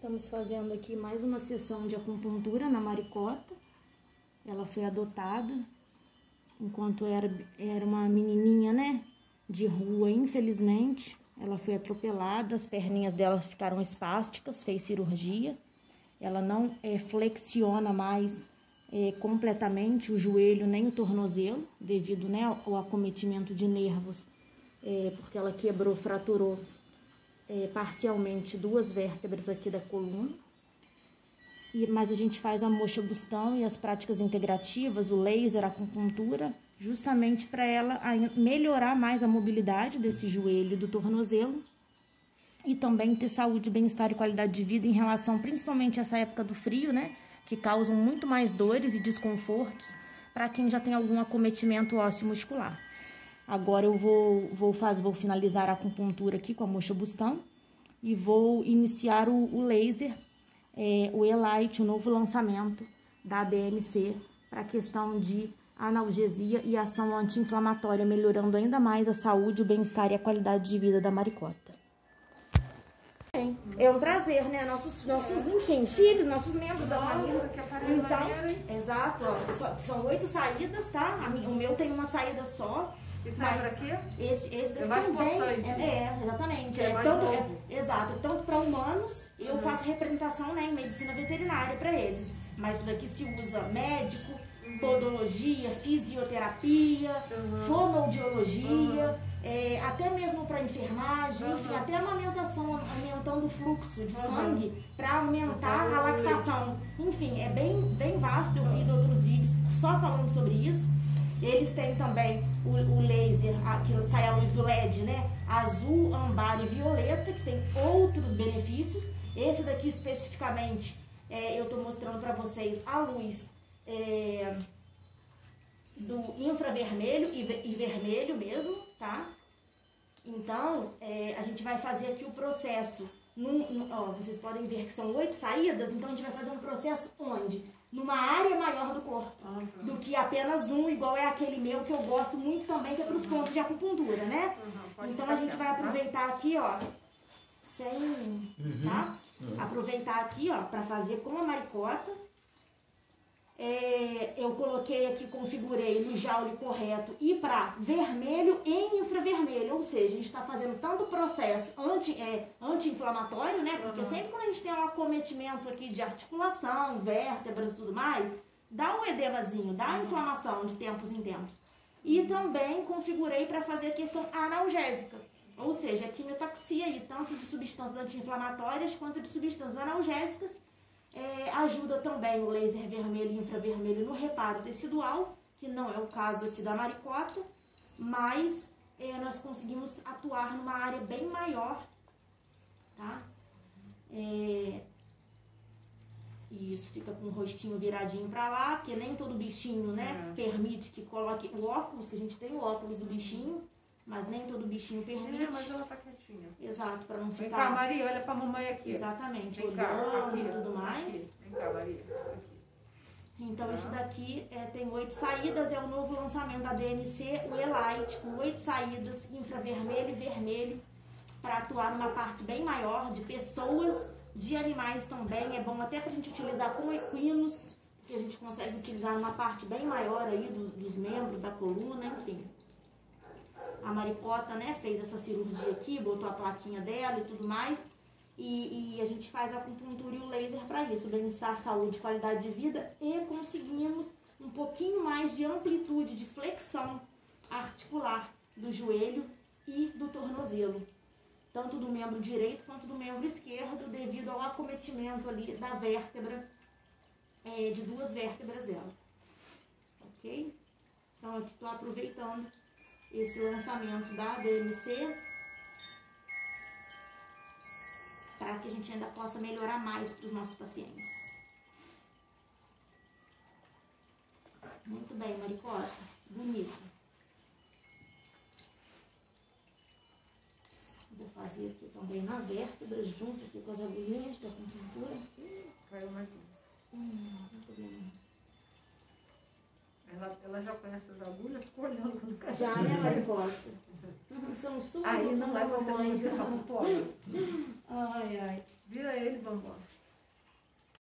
Estamos fazendo aqui mais uma sessão de acupuntura na Maricota. Ela foi adotada enquanto era uma menininha, né, de rua, infelizmente. Ela foi atropelada, as perninhas dela ficaram espásticas, fez cirurgia. Ela não flexiona mais completamente o joelho nem o tornozelo, devido, né, ao acometimento de nervos, porque ela quebrou, fraturou parcialmente 2 vértebras aqui da coluna. Mas a gente faz a moxa-bustão e as práticas integrativas, o laser, a acupuntura, justamente para ela melhorar mais a mobilidade desse joelho e do tornozelo e também ter saúde, bem-estar e qualidade de vida em relação principalmente a essa época do frio, né? Que causam muito mais dores e desconfortos para quem já tem algum acometimento ósseo muscular. Agora eu vou finalizar a acupuntura aqui com a moxa-bustão e vou iniciar o laser, o E-Light, o novo lançamento da DMC para a questão de analgesia e ação anti-inflamatória, melhorando ainda mais a saúde, o bem-estar e a qualidade de vida da Maricota. É um prazer, né? Nossos enfim, filhos, nossos membros da família. Então, exato, ó, são 8 saídas, tá? O meu tem uma saída só. Isso é pra quê? Esse é mais também, importante. Exatamente. Exato, tanto para humanos, eu faço representação, né, em medicina veterinária para eles. Mas isso daqui se usa médico, podologia, fisioterapia, fonoaudiologia, até mesmo para enfermagem, enfim, até amamentação, aumentando o fluxo de sangue para aumentar a lactação. Enfim, é bem vasto, eu fiz outros vídeos só falando sobre isso. Eles têm também o laser, que sai a luz do LED, né? Azul, ambar e violeta, que tem outros benefícios. Esse daqui especificamente, eu tô mostrando para vocês a luz do infravermelho e vermelho mesmo, tá? Então, a gente vai fazer aqui o processo. Vocês podem ver que são 8 saídas, então a gente vai fazer um processo onde? Numa área maior do corpo, do que apenas um, igual é aquele meu que eu gosto muito também, que é para os pontos de acupuntura, né? Então a gente vai aproveitar aqui, ó, tá? Aproveitar aqui, ó, para fazer com a Maricota. Eu coloquei aqui, configurei no joule correto e para vermelho e infravermelho, ou seja, a gente está fazendo tanto processo anti-inflamatório, né? Porque sempre quando a gente tem um acometimento aqui de articulação, vértebras e tudo mais, dá um edemazinho, dá inflamação de tempos em tempos. E também configurei para fazer a questão analgésica, ou seja, a quimiotaxia aí, tanto de substâncias anti-inflamatórias quanto de substâncias analgésicas. Ajuda também o laser vermelho e infravermelho no reparo tecidual, que não é o caso aqui da Maricota, mas nós conseguimos atuar numa área bem maior, tá? Isso, fica com o rostinho viradinho pra lá, porque nem todo bichinho, né, permite que coloque o óculos, que a gente tem o óculos do bichinho, mas nem todo bichinho permite. Mas ela tá quietinha. Exato, pra não ficar... Vem cá, Maria, olha pra mamãe aqui. Exatamente, Vem cá, olhando aqui, e tudo mais. Aqui. Vem cá, Maria. Aqui. Então, esse daqui tem 8 saídas, é o novo lançamento da DMC, o E-Light, com 8 saídas, infravermelho e vermelho, para atuar numa parte bem maior de pessoas, de animais também. É bom até pra gente utilizar com equinos, que a gente consegue utilizar numa parte bem maior aí dos membros, da coluna, enfim. A Maricota, né, fez essa cirurgia aqui, botou a plaquinha dela e tudo mais. E a gente faz a acupuntura e o laser para isso, bem-estar, saúde, qualidade de vida, e conseguimos um pouquinho mais de amplitude, de flexão articular do joelho e do tornozelo, tanto do membro direito quanto do membro esquerdo, devido ao acometimento ali da vértebra, de 2 vértebras dela, ok? Então aqui estou aproveitando esse lançamento da DMC, para que a gente ainda possa melhorar mais para os nossos pacientes. Muito bem, Maricota. Bonito. Vou fazer aqui também na vértebra, junto aqui com as agulhinhas de acupuntura. Caiu mais um. Muito bem. Ela já conhece as agulhas, ficou olhando quando caiu. Já, né, Maricota? São suas. Aí não é você não viu essa foto. Ai, ai. Vira eles, vambora.